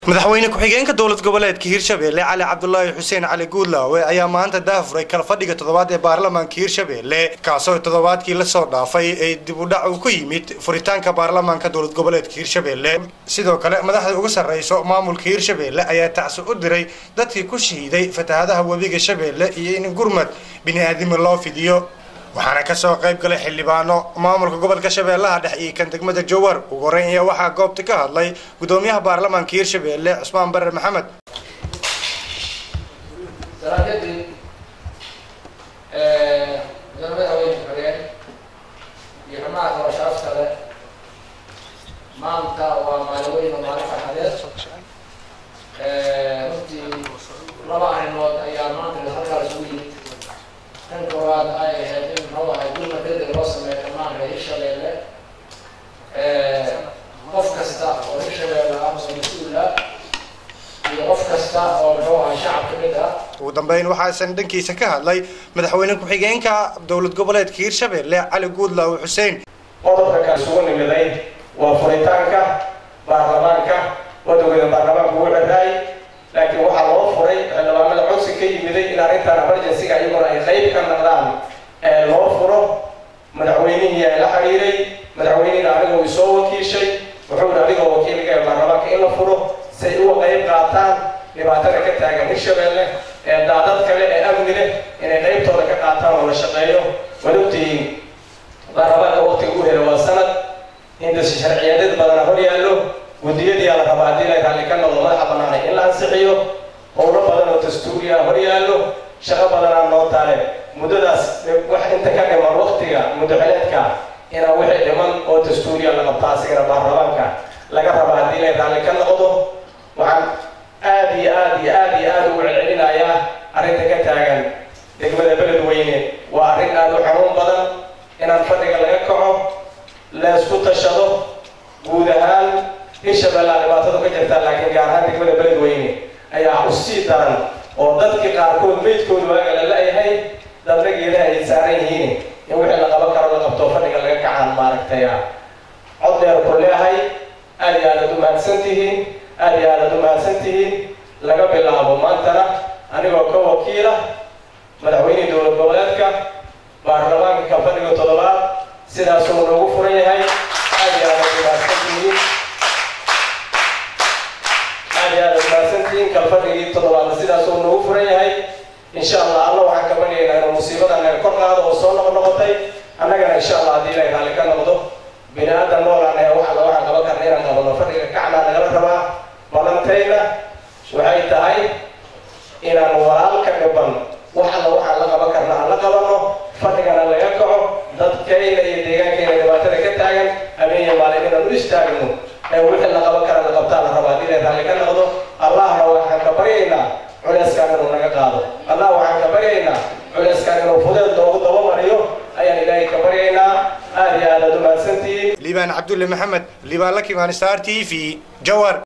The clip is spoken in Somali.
madaxweyne ku-xigeenka dowlad goboleedka Hirshabelle Cali Cabdullaahi Xuseen Cali Guudlaawe ayaa maanta daafuray kala fadhiga toddobaad ee baarlamaanka Hirshabelle kaasoo toddobaadkii la soo dhaafay ay dib u dhac ku yimid furitaanka baarlamaanka dowlad goboleedka Hirshabelle sidoo kale madaxda ugu sareyso maamulka Hirshabelle ayaa tacso u diray dadkii ku shahiiday fatahaadaha webiga Shabeelle iyo in gurmad bini'aadimo loo fidiyo waxaana ka soo qayb galay xildhibaano maamulka gobolka Shabeellaha dhexe iyo kan degmada Jowhar ugu horeyn ayaa waxaa goobta ka hadlay gudoomiyaha baarlamaanka Hirshabelle Cusmaan Barre Maxamed ugu dambeyn waxaa dhankiisa ka hadlay madaxweyne ku-xigeenka dowlad goboleedka Hirshabelle Cali Guudlaawe Xuseen qodobka ka soo nimaday waa furitaanka baarlamaanka wadooyinka baarlamaanka uu leeyahay laakiin waxa loo furay xildhibaanada codsi ka yimiday in arrintan emergency-ga iyaguna ay qayb ka noqdaan ee loo furo madaxweynaha la xiriiray madaxweynaha anigu soo wakiishay wuxuu adiga wakiilka baarlamaanka in la furo si ay uga qayb qaataan dhibaatada ka taagan Hirshabelle ee daadad kale ee amni leh inay qaybtooda ka qaataan oo la shaqeeyo wadogtiin baarlamaanka waqtiga uu helo waa sanad inta sharciyeed badan hor yaallo gudiyadii la rabaa hadii la raalli ka noqdo madaxa banaanay in la ansixiyo howlo badan oo dastuuriya hor yaallo shaqo badan oo taale muddadaas wax inta ka dhiman waqtiga muddaxeedka ina wixii dhiman oo dastuuriya la qabtaa asiga baarlamaanka laga rabaa hadii la raalli ka noqdo waxaan aad ugu celcelinayaa arrinta ka taagan degmada Beledweyne waa arrin aad u xanuun badan inaan fadhiga laga kaco la isku tashado guud ahaan Hirshabelle dhibaatada ka jirta laakiin gaar ahaan degmada Beledweyne ayaa u sii daran oo dadkii qaarkood meydkoodu waaga la leeyahay dadka geedaha ay saaran yihiin in wixii la qaban karo la qabto fadhiga laga kacaan maaragtay cod dheer ku leeyahay aad u mahadsantihiin aad u mahadsantihiin laga bilaabo maantana anigoo ka wakiila madaxweynaha dowlad goboleedka baarlamaanka ka fadhiga toddobaad sidaas uu noogu furan yahay aad u mahadsantihiin ka fadhiga toddobaad sidaas uu noogu furan yahay insha Allah waxaan ka baryaynaa inuu musiibada naga kor qaado oo soo noqotay annagana insha Allah hadii la raalli ka noqdo bini'aadan noolaanay waxaan qaban karnaa inaan qabno fadhiga kacna naga rabaa balantayna waxay tahay inaan walaalka dhiban waxaan la qaban karnaa la qabano fadhigana laga kaco dadkayna iyo deegaankeena dhibaatada ka taagan habeenyo maalin inaan u istaagno ee wixii la qaban kara la qabtaa la rabaa in raalli ka noqdo Allahna waxaan ka baryaynaa culeyskan inuu naga qaado Allah waxaan ka baryaynaa culeyskan inuu fudeed loogu daba mariyo ayaan Ilaahay ka baryaynaa aad u mahadsantihiin Liibaan Cabdulle Maxamed Liibaan Lakimaan Star TV Jowhar.